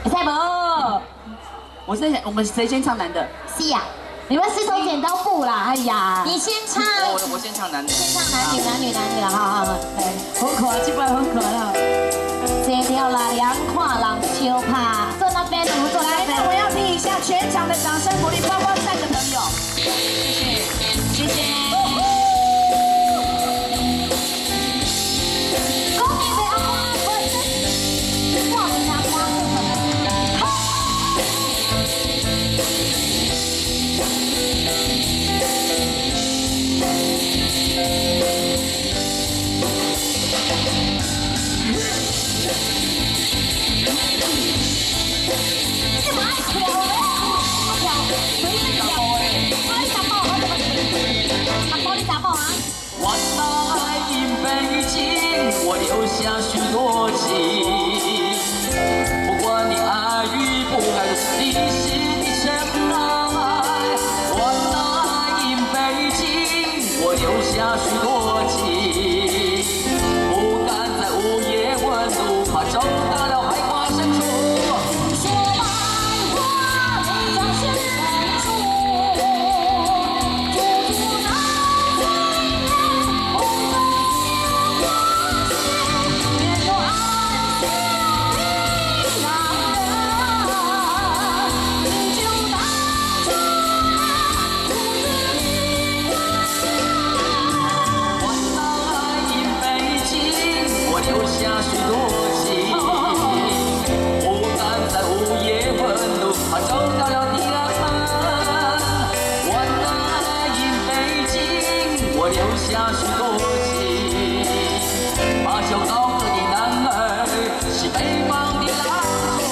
赛不？我在想，我们谁先唱男的？ 是呀，你们石头剪刀布啦！哎呀，你先唱。 我先唱男的。 先唱男女了，好。 很可爱，这摆很可爱。 这条拉梁看人笑怕，坐那边不坐那边。 我要听一下全场的掌声鼓励，包括站的朋友。谢谢。我留下许多情，不管你爱与不爱，都是你心的尘埃。我爱in北京，我留下许多情，不敢在午夜问路，怕走到了海花深处。说白话，你掌心深处，处处难追人，红灯。留下许多情，不敢在午夜问路，怕走到了地安门。我爱in北京，我留下许多情，把酒告诉你男儿，是北方的狼族。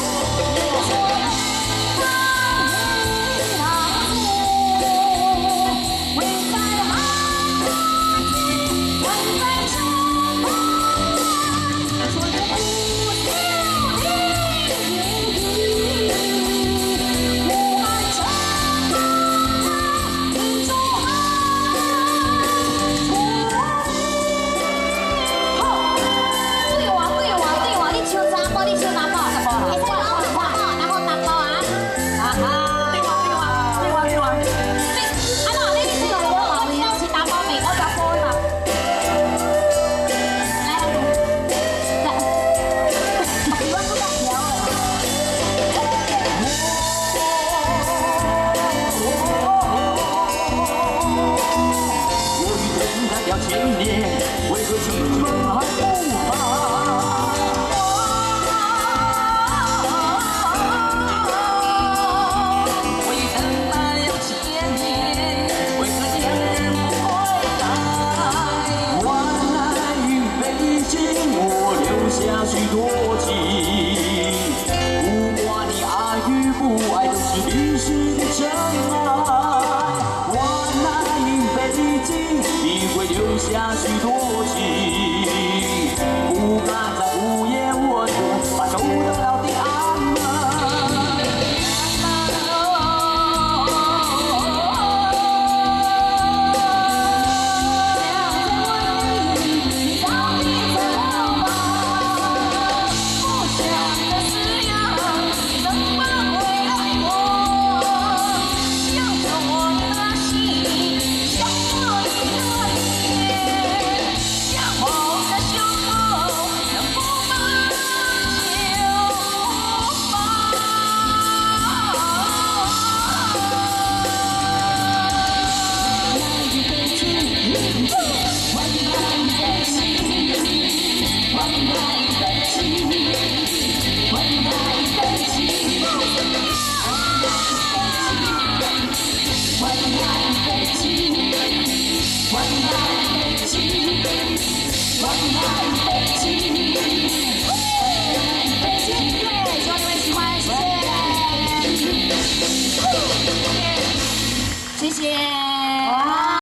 千年，为何青春还不放？为等待了千年，为何恋人不回来？我爱in北京，我留下许多情，不管你爱与不爱，都是历史的尘埃。我爱in北京。你会留下许多。